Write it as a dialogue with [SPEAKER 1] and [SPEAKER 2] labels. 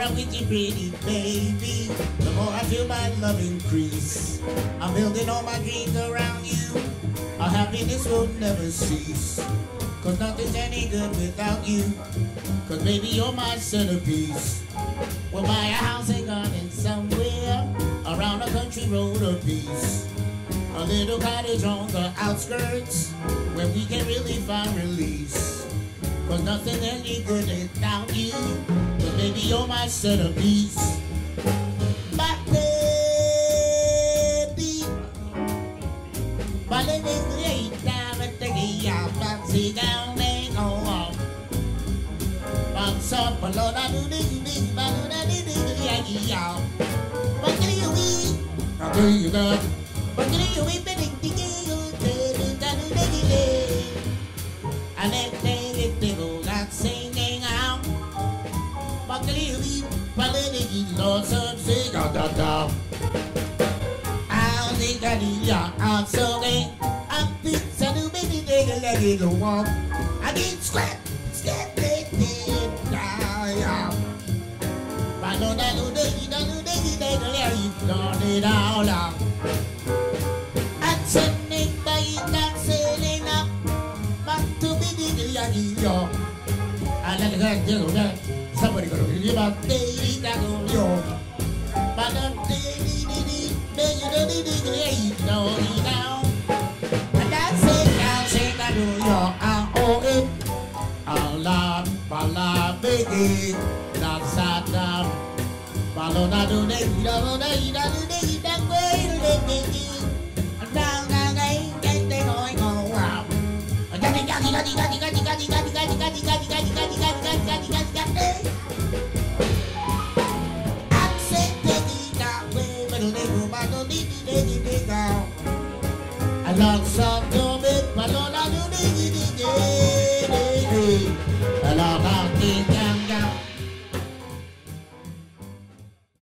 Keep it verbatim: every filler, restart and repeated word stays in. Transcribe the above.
[SPEAKER 1] I'm with you, pretty baby, the more I feel my love increase. I'm building all my dreams around you. Our happiness will never cease. Cause nothing's any good without you. Cause baby, you're my centerpiece. We'll buy a house and garden somewhere around a country road or piece. A little cottage on the outskirts where we can really find release. Cause nothing any good without you. Cause baby, you're my centerpiece. My baby, my living great time at the gate, I'm sit down and go on. I'm so alone, I do this, this, I do that, this, this, this, y'all. But can you be? I'll do you that. But can you be? But can you be? And then they go that singing out. But can you be? But then you lost some sing out that down. I'll think I need ya. I'm so gay. I'm pizza to baby, they can let it go on. I need scrap, scrap, it, it, down. But no, that no, they don't do they, they don't let you turn it all out. I'm sending by that sailing up. But to be the yagi, yo. I let the guy do that. Somebody gonna be about daily that go, yo. But the daily, daily, daily, daily, daily, daily, down. And that's it, now, say that do your oh it. Allah, Allah, baby, that's that down. Follow that do they, you know, they, that do they, that way, they, they, and down, down, they, they, they, going, go, wow. And then they got it, got it, got it, got it, got it, got it, got it, got it, got it, got it, got it, got it, got it, got it, got it. I'm saying, take it that way, but they go, but don't need it, they go. I love some.